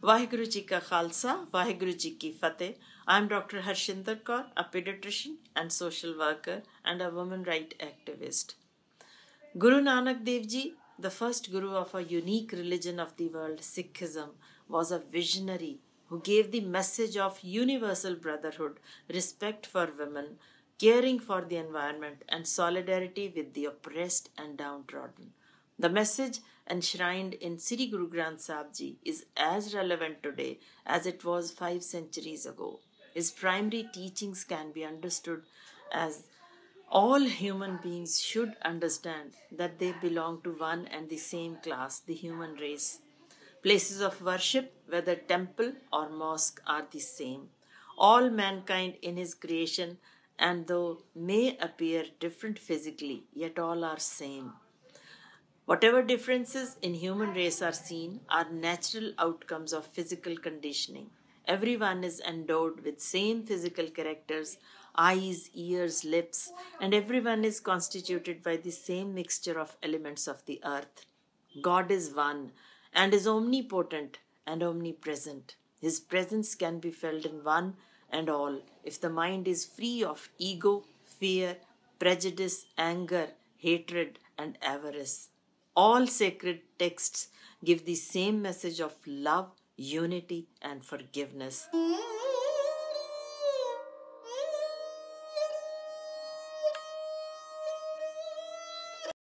Vaheguru Ji Ka Khalsa, Vaheguru Ji Ki Fateh. I am Dr. Harshinder Kaur, a pediatrician and social worker and a women rights activist. GuruNanak550, the first guru of a unique religion of the world, Sikhism, was a visionary who gave the message of universal brotherhood, respect for women, caring for the environment, and solidarity with the oppressed and downtrodden. The message enshrined in Sri Guru Granth Sahib Ji is as relevant today as it was 5 centuries ago. His primary teachings can be understood as all human beings should understand that they belong to one and the same class, the human race. Places of worship, whether temple or mosque, are the same. All mankind in his creation, and though may appear different physically, yet all are same. Whatever differences in human race are seen are natural outcomes of physical conditioning. Everyone is endowed with same physical characters, eyes, ears, lips, and everyone is constituted by the same mixture of elements of the earth. God is one and is omnipotent and omnipresent. His presence can be felt in one and all if the mind is free of ego, fear, prejudice, anger, hatred, and avarice. All sacred texts give the same message of love, unity, and forgiveness.